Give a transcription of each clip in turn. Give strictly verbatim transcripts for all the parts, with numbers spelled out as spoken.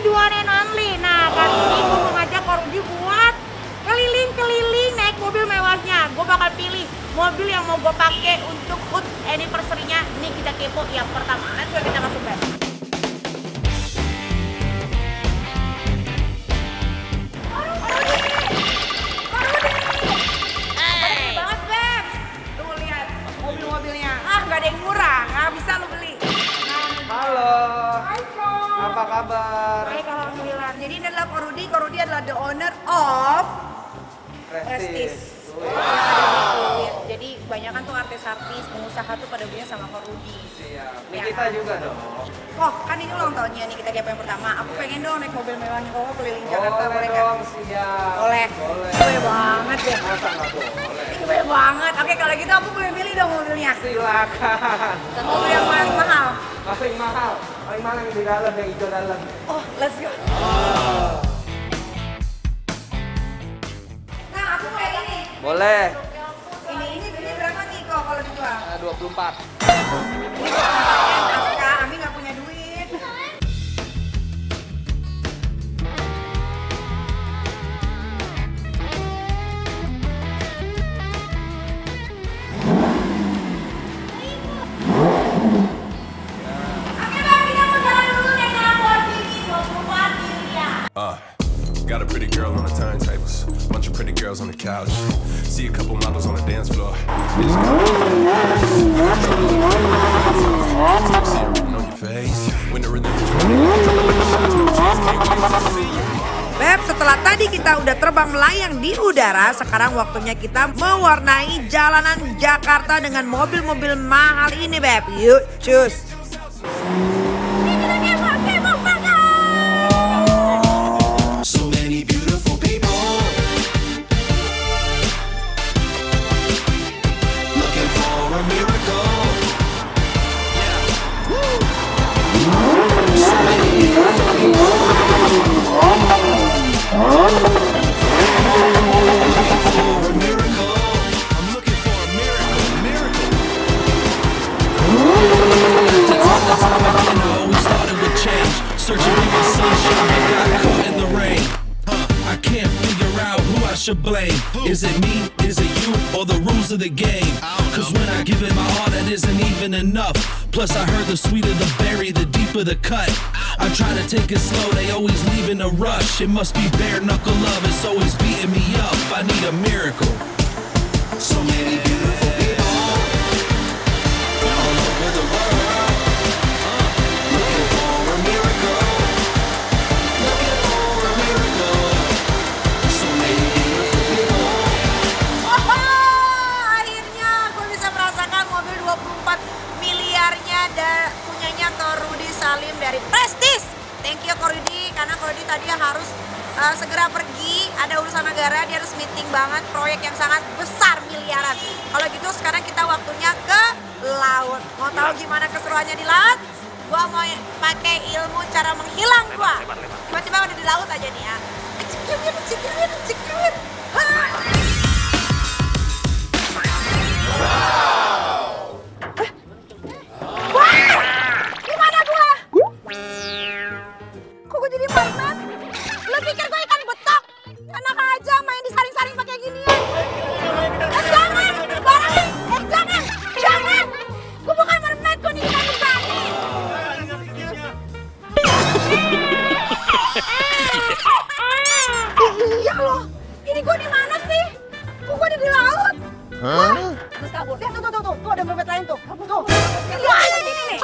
the one and only. Nah, kali ini gue mau ngajak Kak Rudi buat keliling-keliling naik mobil mewahnya. Gue bakal pilih mobil yang mau gue pakai untuk H U T anniversary-nya. Ini kita kepo yang pertama. Let's go, kita masuk Beb. Banget Beb. Tuh lihat mobil-mobilnya. Ah, nggak ada yang murah, nggak bisa lo beli. Halo. Hai Kak. Apa kabar? Baik, alhamdulillah. Jadi ini adalah Kak Rudi. Kak Rudi adalah the owner of Prestige. Jadi banyak kan tuh artis-artis, pengusaha tuh pada punya sama Kak Rudi. Siap. Ini Ya. kita juga dong. Oh, kan ini ulang tahunnya nih kita kepo yang pertama. Aku pengen dong naik mobil mewahnya Koko keliling Jakarta, Boleh boleh nggak? dong, siap. Boleh. Boleh. Gue banget ya. Masa nggak boleh? Ini gue banget. Oke, kalau gitu aku boleh pilih dong mobilnya. Silakan. Mobil yang paling mahal. Paling mahal. Paling mahal yang di dalam, yang hijau dalam. Oh, let's go. Nah, aku kayak ini. Boleh. Ini ini ini berapa nih kok kalau dijual? dua puluh empat. Ini kok Kak, Ami nggak punya duit. Oke Bang, kita mau jalan dulu naik Lamborghini dua puluh empat miliar. Uh, got a pretty girl on the turntables, bunch of pretty girls on the couch. See a couple models on the dance floor. They just got see a written on your face. When the rhythm is Beb, setelah tadi kita udah terbang melayang di udara, sekarang waktunya kita mewarnai jalanan Jakarta dengan mobil-mobil mahal ini Beb. Yuk, cus. So many beautiful people looking for a miracle. Yeah. Woo. So many beautiful people looking for a miracle. I'm looking for a miracle, miracle. To tell the time again, I always thought it would change. Searching for the sunshine, but got caught in the rain. Huh, I can't figure out who I should blame. Is it me, is it you, or the rules of the game? Cause when I give it my all, that isn't even enough. Plus I heard the sweeter the berry, the deeper the cut. I try to take it slow, they always leave in a rush. It must be bare knuckle love, it's always beating me up. I need a miracle. So many beautiful people all over the world, uh, looking for a miracle, looking for a miracle. So many beautiful people. Oh, akhirnya gue bisa merasakan mobil dua puluh empat miliarnya dan punyanya Kak Rudi Salim dari Prestige. Thank you Kak Rudi, karena Kak Rudi tadi harus uh, segera pergi, ada urusan negara, dia harus meeting banget, proyek yang sangat besar miliaran. Kalau gitu sekarang kita waktunya ke laut. Mau tahu gimana keseruannya di laut? Gua mau pakai ilmu cara menghilang gua. Tiba-tiba udah di laut aja nih ya. Cikiwin, cikiwin, cikiwin. Gimana gua? Kok gua jadi magnet? Lu pikir gua ikan betok? Enak aja main disaring-saring pakai ginian. Eh jangan, barangnya. Eh jangan, jangan. Gua bukan mermaid, gua nih ikan besari. Iya loh, ini gua di mana sih? Kok gua ada di laut? Hah? Terus kabur. Lihat tuh, tuh, tuh, tuh, tuh ada mermaid lain tuh. Tuh, lihat ada sini nih.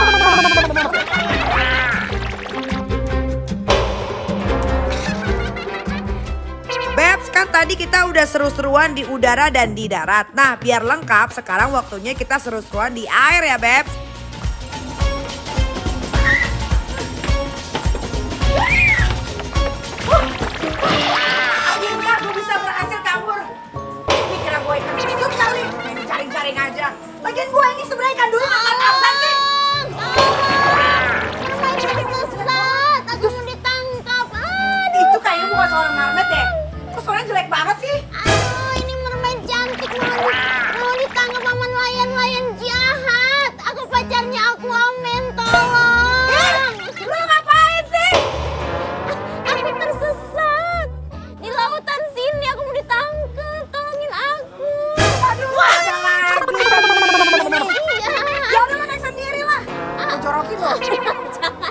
Babs, kan tadi kita udah seru-seruan di udara dan di darat. Nah, biar lengkap, sekarang waktunya kita seru-seruan di air ya, Babs. Akhirnya gue bisa berhasil kabur. Ini kira gue ikan hidup kali. Ini jaring-jaring aja. Lagian gue ini sebenarnya ikan dulu makan apa sih? Saya sesat, aku mau ditangkap. Aduh, Itu kayaknya bukan seorang marmet deh. Kok suaranya jelek banget sih? aduh, ini mermaid cantik mau, di- mau ditangkap sama nelayan-nelayan jahat. Aku pacar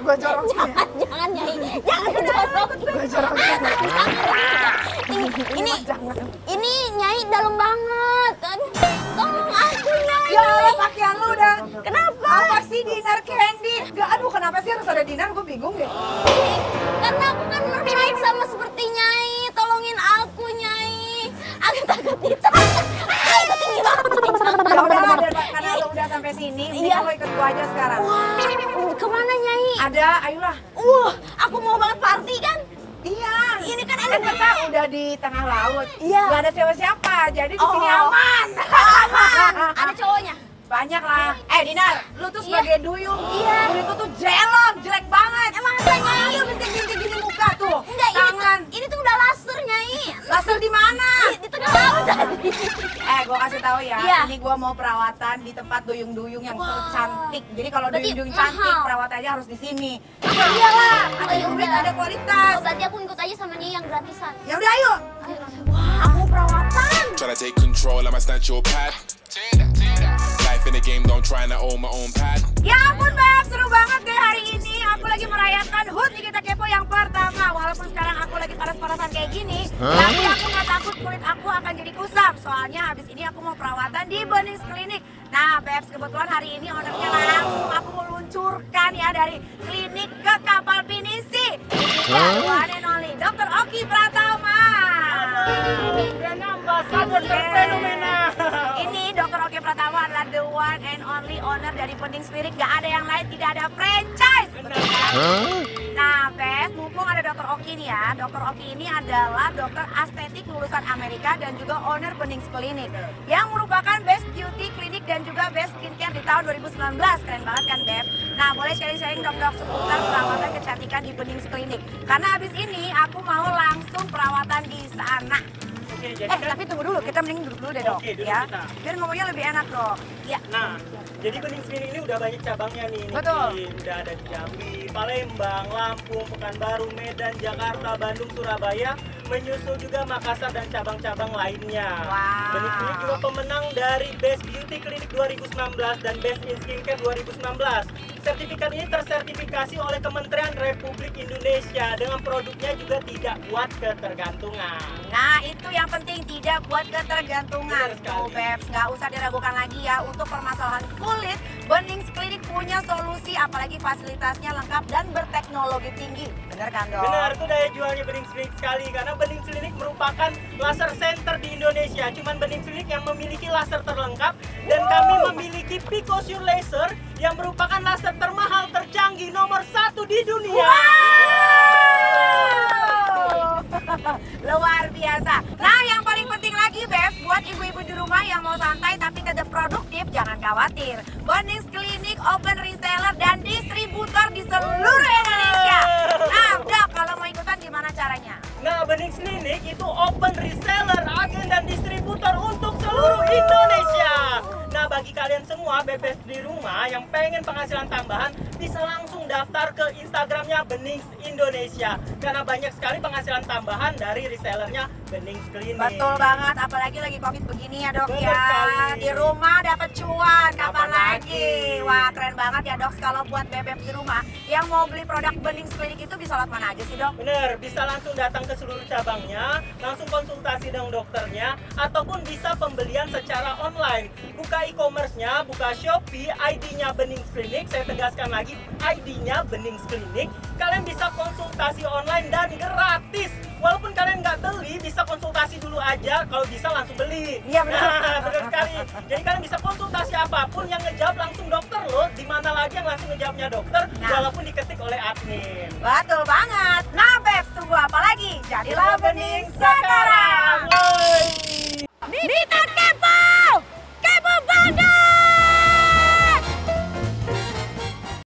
Gua jorokin. Jangan, jangan Nyai. Jangan jorokin. Gua jorokin. Ini, ini, ini Nyai dalam banget. Aduh, tolong aku Nyai. Ya Allah, pakaian lu udah. Kenapa? Apa sih dinner candy? Gak, aduh kenapa sih harus ada dinner? Gue bingung deh. Karena aku kan mermaid sama seperti Nyai. Tolongin aku Nyai. Aku takut ditangkap. Ay, itu tinggi banget. Ya udah, karena lu udah sampai sini, ini Iya. lu ikut gua aja sekarang. Wah, kemana Nyai? Ada, ayolah. Wah, aku mau banget party kan? Iya. Ini kan Kan ada kita udah di tengah laut. Iya. Gak ada siapa-siapa, jadi di sini Oh. aman. Aman. Ada cowoknya? Banyak lah. Eh Dinar, lu tuh Iya. sebagai duyung, Iya. kulit lu tuh jelek, jelek banget. Emang apa Nyai? Iya, bintik-bintik gini muka tuh. Enggak, ini Tangan. tuh, ini tuh udah laser Nyai. Laser di mana? Di, di tengah laut tadi. Eh, gua kasih tahu ya, Iya. ini gua mau perawatan di tempat duyung-duyung yang Wah. cantik. Jadi kalau Berarti duyung-duyung mahal. cantik, perawatannya harus di sini. Mahal. Iyalah, Oh, ada ya duit, udah. ada kualitas. Oh, berarti aku ikut aja sama Nyai yang gratisan. Ya udah, ayo. Ayo. Wah, aku perawatan. Tryna take control, I might snatch your pad. Life in the game, don't try to own my own pad. Ya ampun Beb, seru banget deh hari ini. Aku lagi merayakan H U T Nikita Kepo yang pertama. Walaupun sekarang aku lagi panas-panasan kayak gini, tapi aku nggak takut kulit aku akan jadi kusam. Soalnya habis ini aku mau perawatan di Benings Klinik. Nah Beb, kebetulan hari ini ownernya langsung aku mau luncurkan ya dari klinik ke kapal pinisi. Ini one and only Dokter Oki Pratama. Brand ambassador terfenomenal. Ini Dokter Oki Pratama adalah the one and only owner dari Benings Klinik. Gak ada yang lain, tidak ada franchise. Betul kan? Nah, Beb, mumpung ada Dokter Oki nih ya. Dokter Oki ini adalah dokter estetik lulusan Amerika dan juga owner Benings Klinik yang merupakan best beauty klinik dan juga best skincare di tahun dua ribu sembilan belas. Keren banget kan, Beb? Nah, boleh sharing-sharing dok-dok seputar perawatan kecantikan di Benings Klinik. Karena habis ini aku mau langsung perawatan di sana. Oke, jadi Eh, kan, tapi tunggu dulu, kita mending duduk dulu deh dok, Oke, duduk ya. kita. Biar ngomongnya lebih enak dok. Ya. nah, jadi Benings Klinik ini udah banyak cabangnya nih. Niki. Betul. Udah ada di Jambi, Palembang, Lampung, Pekanbaru, Medan, Jakarta, Bandung, Surabaya, menyusul juga Makassar dan cabang-cabang lainnya. Wow. Benings Klinik juga pemenang dari Best Beauty Clinic dua ribu sembilan belas dan Best in Skincare dua ribu sembilan belas. Sertifikat ini tersertifikasi oleh Kementerian Republik Indonesia dengan produknya juga tidak buat ketergantungan. Nah, itu yang penting, tidak buat ketergantungan. Benar sekali. Tuh, Bebs, nggak usah diragukan lagi ya. Untuk permasalahan kulit, Benings Klinik punya solusi, apalagi fasilitasnya lengkap dan berteknologi tinggi. Bener kan, dok? Benar, itu daya jualnya Benings Klinik sekali karena Benings Klinik merupakan laser center di Indonesia. Cuman Benings Klinik yang memiliki laser terlengkap dan kami memiliki Picosure Laser yang merupakan laser termahal tercanggih nomor satu di dunia. Wow! Luar biasa. Nah, yang paling penting lagi, Beb, buat ibu-ibu di rumah yang mau santai tapi tetap produktif, jangan khawatir. Benings Klinik open reseller dan distributor di seluruh Indonesia. Nah, Dok, kalau mau ikutan gimana caranya? Nah, Benings Klinik itu open reseller, agen dan distributor untuk seluruh Indonesia. Nah, bagi kalian semua bebas di rumah yang pengen penghasilan tambahan, bisa langsung daftar ke Instagramnya Benings Indonesia. Karena banyak sekali penghasilan tambahan dari resellernya Benings Klinik. Betul banget, apalagi lagi Covid begini ya, Dok. Betul Ya, sekali. di rumah dapat cuan, kapan Kapan lagi? lagi? Wah, keren banget ya, Dok. Kalau buat bebek di rumah yang mau beli produk Benings Klinik itu bisa lewat mana aja sih, Dok? Bener, bisa langsung datang ke seluruh cabangnya, langsung konsultasi dengan dokternya, ataupun bisa pembelian secara online. Buka e-commerce-nya, buka Shopee, I D-nya Benings Klinik, saya tegaskan lagi, I D-nya Benings Klinik. Kalian bisa konsultasi online dan gratis. Walaupun kalian nggak beli, bisa konsultasi dulu aja, kalau bisa langsung beli. Iya, benar. Nah, benar sekali. Jadi kalian bisa konsultasi apapun, yang ngejawab langsung dokter loh. Di mana lagi yang langsung ngejawabnya dokter, Nah. walaupun diketik oleh admin. Betul banget. Nah, Bebs, tunggu apa lagi? Jadilah Benings sekarang. Woi. Nikita Kepo!